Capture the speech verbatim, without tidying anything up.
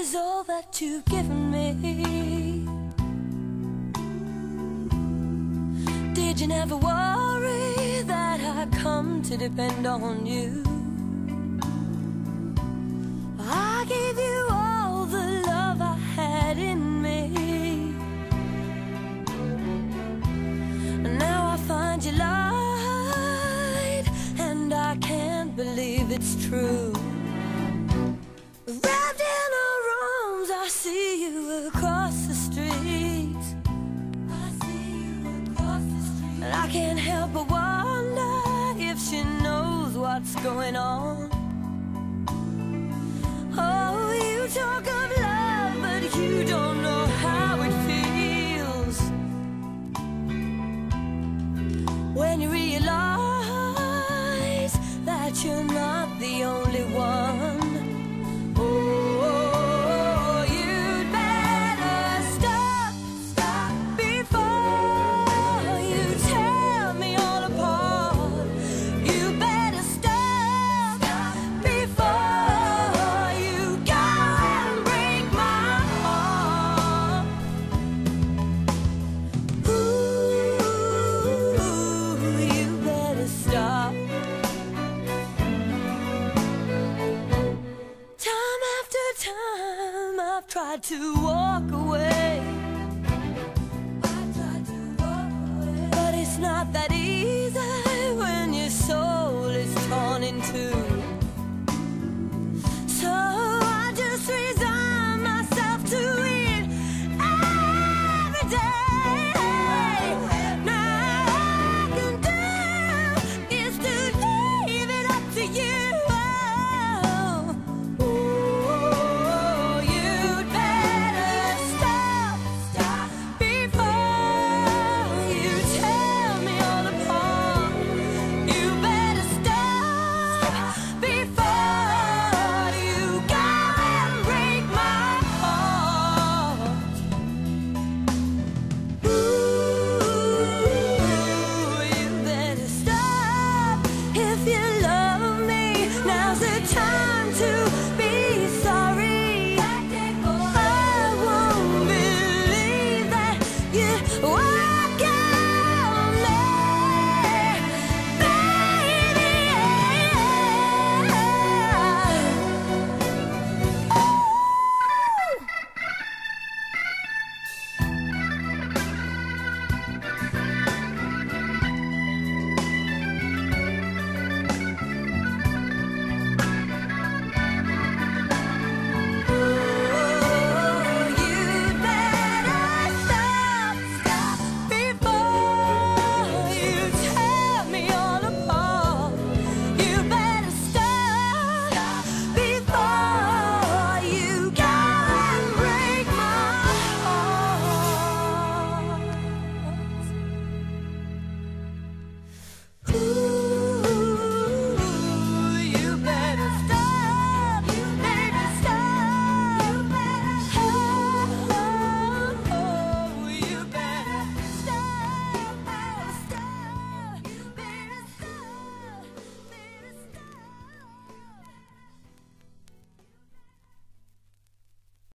is all that you've given me. Did you never worry that I'd come to depend on you? I gave you all the love I had in me, and now I find you lied, and I can't believe it's true. Wrapped in our arms, I see you across the street. I see you across the street, and I can't help but wonder if she knows what's going on. Oh, you talk of love, but you don't know how it feels when you realize that you're not the only one. Oh, you'd better stop, stop before you tear me all apart. You better stop, stop before you go and break my heart. Ooh, you better stop. Time after time I've tried to walk away, I've tried to walk away, but it's not that